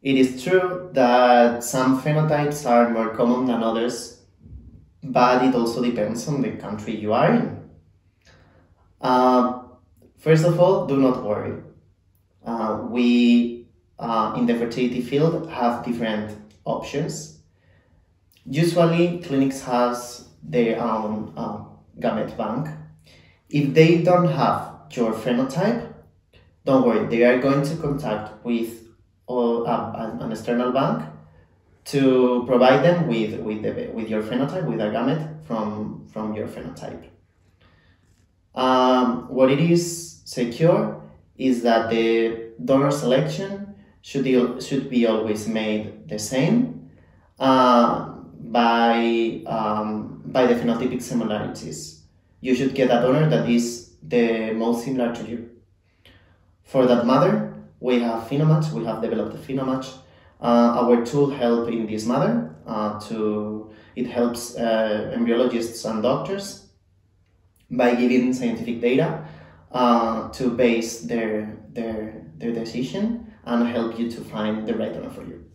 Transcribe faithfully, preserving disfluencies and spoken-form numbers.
It is true that some phenotypes are more common than others, but it also depends on the country you are in. Uh, first of all, do not worry. Uh, we, uh, in the fertility field, have different options. Usually, clinics have their own uh, gamete bank. If they don't have your phenotype, don't worry, they are going to contact with or, uh, an external bank to provide them with, with, the, with your phenotype, with a gamete from, from your phenotype. Um, what it is secure is that the donor selection should be, should be always made the same uh, by, um, by the phenotypic similarities. You should get a donor that is the most similar to you. For that matter, we have Fenomatch, we have developed a Fenomatch. Uh, our tool helps in this matter. Uh, to, it helps uh, embryologists and doctors by giving scientific data uh, to base their, their, their decision and help you to find the right donor for you.